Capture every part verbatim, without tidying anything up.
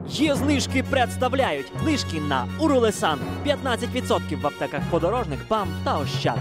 Є знижки представляють. Знижки на Урулесан. п'ятнадцять відсотків в аптеках Подорожник, БАМ та Ощад.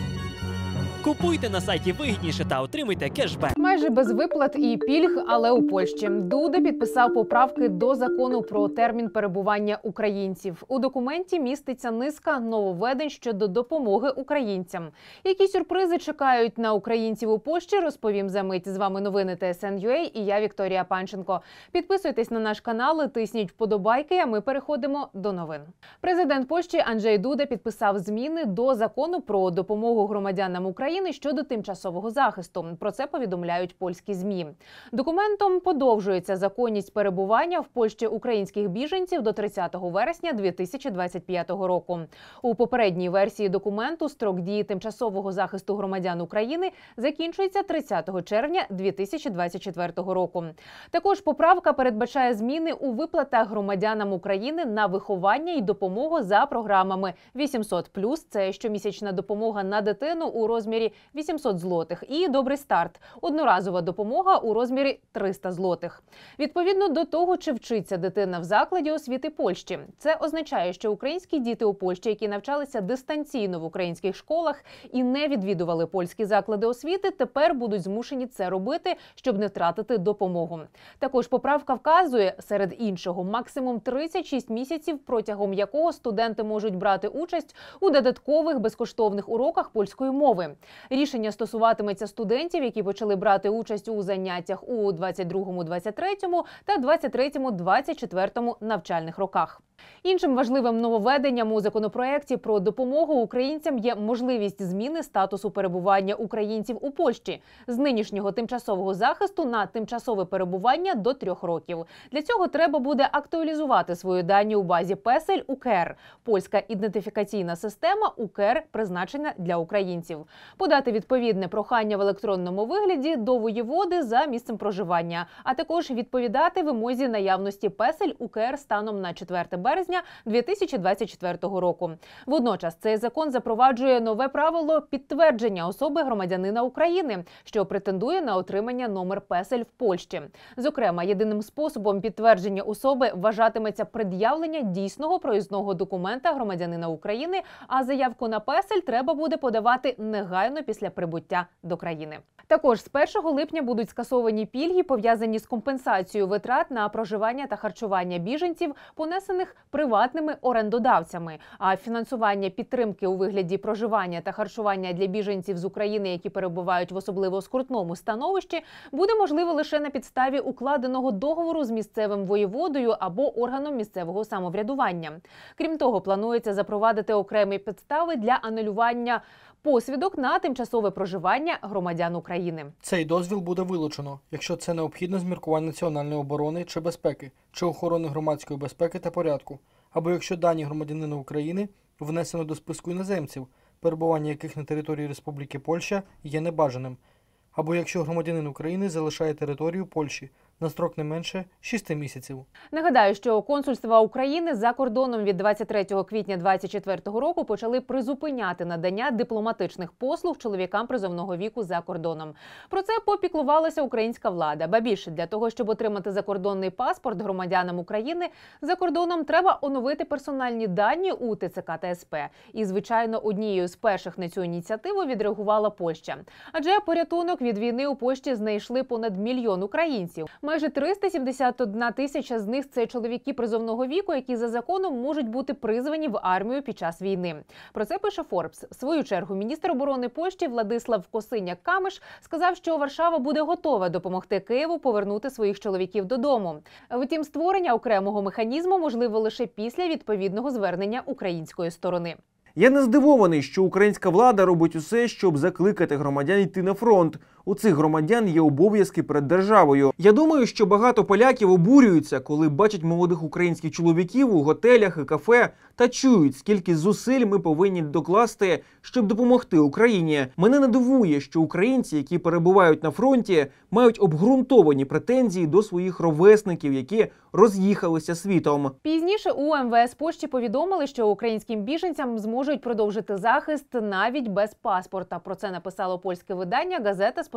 Купуйте на сайті вигідніше та отримуйте кешбек. Майже без виплат і пільг, але у Польщі. Дуда підписав поправки до закону про термін перебування українців. У документі міститься низка нововведень щодо допомоги українцям. Які сюрпризи чекають на українців у Польщі, розповім за мить. З вами новини Т С Н Ю А і я, Вікторія Панченко. Підписуйтесь на наш канал, тисніть вподобайки, а ми переходимо до новин. Президент Польщі Анджей Дуда підписав зміни до закону про допомогу громадянам України щодо тимчасового захисту. Про це повідомляють польські ЗМІ. Документом подовжується законність перебування в Польщі українських біженців до тридцятого вересня дві тисячі двадцять п'ятого року. У попередній версії документу строк дії тимчасового захисту громадян України закінчується тридцятого червня дві тисячі двадцять четвертого року. Також поправка передбачає зміни у виплатах громадянам України на виховання і допомогу за програмами вісімсот плюс – це щомісячна допомога на дитину у розмірі вісімсот злотих, і «Добрий старт» – одноразова допомога у розмірі триста злотих. Відповідно до того, чи вчиться дитина в закладі освіти Польщі. Це означає, що українські діти у Польщі, які навчалися дистанційно в українських школах і не відвідували польські заклади освіти, тепер будуть змушені це робити, щоб не втратити допомогу. Також поправка вказує, серед іншого, максимум тридцять шість місяців, протягом якого студенти можуть брати участь у додаткових безкоштовних уроках польської мови. Рішення стосуватиметься студентів, які почали брати участь у заняттях у двадцять другому - двадцять третьому та двадцять третьому - двадцять четвертому навчальних роках. Іншим важливим нововведенням у законопроекті про допомогу українцям є можливість зміни статусу перебування українців у Польщі з нинішнього тимчасового захисту на тимчасове перебування до трьох років. Для цього треба буде актуалізувати свої дані у базі Песель У К Р – польська ідентифікаційна система У К Р, призначена для українців. Подати відповідне прохання в електронному вигляді до воєводи за місцем проживання, а також відповідати вимозі наявності Песель У К Р станом на четверте березня дві тисячі двадцять четвертого року. Водночас цей закон запроваджує нове правило підтвердження особи громадянина України, що претендує на отримання номер Песель в Польщі. Зокрема, єдиним способом підтвердження особи вважатиметься пред'явлення дійсного проїзного документа громадянина України, а заявку на Песель треба буде подавати негайно після прибуття до країни. Також з першого липня будуть скасовані пільги, пов'язані з компенсацією витрат на проживання та харчування біженців, понесених приватними орендодавцями. А фінансування підтримки у вигляді проживання та харчування для біженців з України, які перебувають в особливо скрутному становищі, буде можливе лише на підставі укладеного договору з місцевим воєводою або органом місцевого самоврядування. Крім того, планується запровадити окремі підстави для анулювання посвідок на тимчасове проживання громадян України. Цей дозвіл буде вилучено, якщо це необхідно з міркувань національної оборони чи безпеки, чи охорони громадської безпеки та порядку, або якщо дані громадянина України внесено до списку іноземців, перебування яких на території Республіки Польща є небажаним, або якщо громадянин України залишає територію Польщі на строк не менше шести місяців. Нагадаю, що консульства України за кордоном від двадцять третього квітня двадцять четвертого року почали призупиняти надання дипломатичних послуг чоловікам призовного віку за кордоном. Про це попіклувалася українська влада. Ба більше, для того, щоб отримати закордонний паспорт громадянам України, за кордоном треба оновити персональні дані у Т Ц К та С П. І, звичайно, однією з перших на цю ініціативу відреагувала Польща. Адже порятунок від війни у Польщі знайшли понад мільйон українців. Майже триста сімдесят одна тисяча з них – це чоловіки призовного віку, які за законом можуть бути призвані в армію під час війни. Про це пише Форбс. В свою чергу міністр оборони Польщі Владислав Косиняк-Камиш сказав, що Варшава буде готова допомогти Києву повернути своїх чоловіків додому. Втім, створення окремого механізму можливо лише після відповідного звернення української сторони. Я не здивований, що українська влада робить усе, щоб закликати громадян йти на фронт. У цих громадян є обов'язки перед державою. Я думаю, що багато поляків обурюються, коли бачать молодих українських чоловіків у готелях і кафе та чують, скільки зусиль ми повинні докласти, щоб допомогти Україні. Мене не дивує, що українці, які перебувають на фронті, мають обґрунтовані претензії до своїх ровесників, які роз'їхалися світом. Пізніше у М В С Польщі повідомили, що українським біженцям зможуть продовжити захист навіть без паспорта. Про це написало польське видання «Газета» з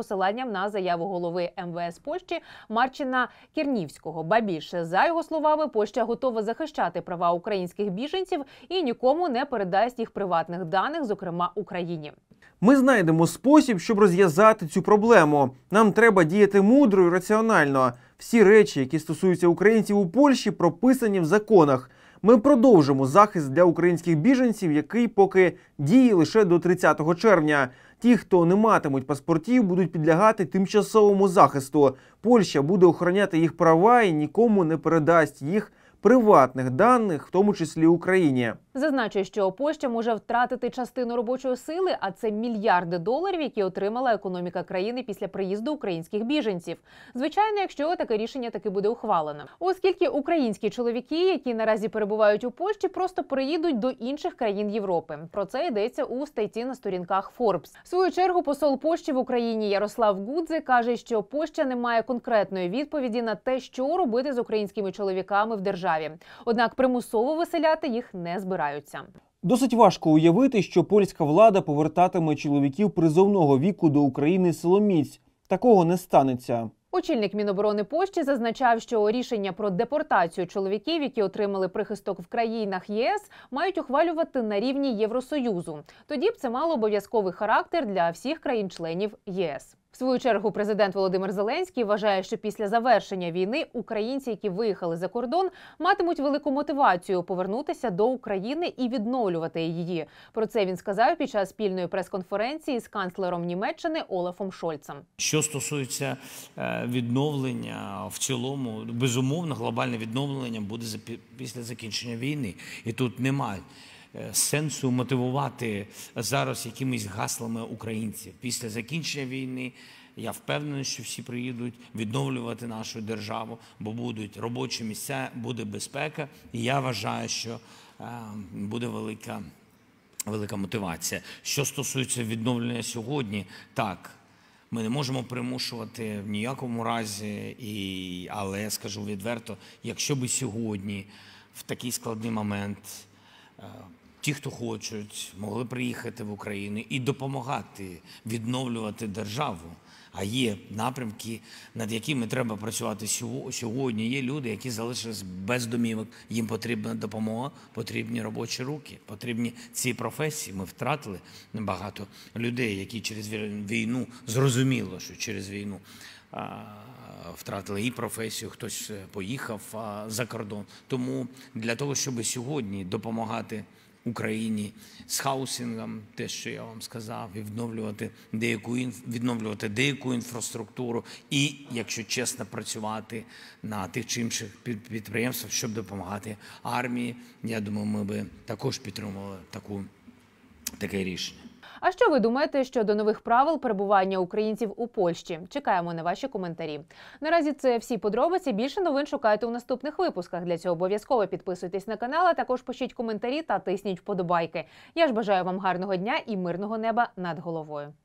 посиланням на заяву голови ем ве ес Польщі Марчина Кірнівського. Ба більше, за його словами, Польща готова захищати права українських біженців і нікому не передасть їх приватних даних, зокрема Україні. Ми знайдемо спосіб, щоб розв'язати цю проблему. Нам треба діяти мудро і раціонально. Всі речі, які стосуються українців у Польщі, прописані в законах. Ми продовжимо захист для українських біженців, який поки діє лише до тридцятого червня. Ті, хто не матимуть паспортів, будуть підлягати тимчасовому захисту. Польща буде охороняти їх права і нікому не передасть їх приватних даних, в тому числі Україні. Зазначу, що Польща може втратити частину робочої сили, а це мільярди доларів, які отримала економіка країни після приїзду українських біженців. Звичайно, якщо таке рішення таки буде ухвалено. Оскільки українські чоловіки, які наразі перебувають у Польщі, просто переїдуть до інших країн Європи. Про це йдеться у статті на сторінках Forbes. В свою чергу посол Польщі в Україні Ярослав Гудзе каже, що Польща не має конкретної відповіді на те, що робити з українськими чоловіками в державі. Однак примусово виселяти їх не збираються. Досить важко уявити, що польська влада повертатиме чоловіків призовного віку до України силоміць. Такого не станеться. Очільник Міноборони Польщі зазначав, що рішення про депортацію чоловіків, які отримали прихисток в країнах є ес, мають ухвалювати на рівні Євросоюзу. Тоді б це мало обов'язковий характер для всіх країн-членів є ес. В свою чергу президент Володимир Зеленський вважає, що після завершення війни українці, які виїхали за кордон, матимуть велику мотивацію повернутися до України і відновлювати її. Про це він сказав під час спільної прес-конференції з канцлером Німеччини Олафом Шольцем. Що стосується відновлення в цілому, безумовно, глобальне відновлення буде після закінчення війни. І тут немає сенсу мотивувати зараз якимись гаслами українців. Після закінчення війни я впевнений, що всі приїдуть відновлювати нашу державу, бо будуть робочі місця, буде безпека. І я вважаю, що буде велика, велика мотивація. Що стосується відновлення сьогодні, так, ми не можемо примушувати в ніякому разі, і, але я скажу відверто, якщо би сьогодні в такий складний момент ті, хто хочуть, могли приїхати в Україну і допомагати відновлювати державу. А є напрямки, над якими треба працювати сьогодні. Є люди, які залишились без домівок, їм потрібна допомога, потрібні робочі руки, потрібні ці професії. Ми втратили багато людей, які через війну, зрозуміло, що через війну втратили і професію, хтось поїхав за кордон. Тому для того, щоб сьогодні допомагати Україні з хаусингом, те, що я вам сказав, і відновлювати деяку, відновлювати деяку інфраструктуру і, якщо чесно, працювати на тих чи інших підприємствах, щоб допомагати армії. Я думаю, ми би також підтримували таку, таке рішення. А що ви думаєте щодо нових правил перебування українців у Польщі? Чекаємо на ваші коментарі. Наразі це всі подробиці. Більше новин шукайте у наступних випусках. Для цього обов'язково підписуйтесь на канал, а також пишіть коментарі та тисніть вподобайки. Я ж бажаю вам гарного дня і мирного неба над головою.